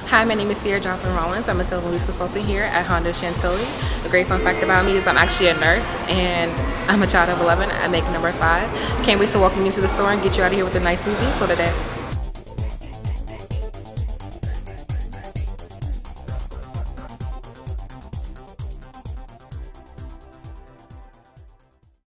Hi, my name is Ciara Joplin-Rollins. I'm a sales and lease consultant here at Honda of Chantilly. A great fun fact about me is I'm actually a nurse and I'm a child of 11. I make number 5. Can't wait to welcome you to the store and get you out of here with a nice new vehicle today.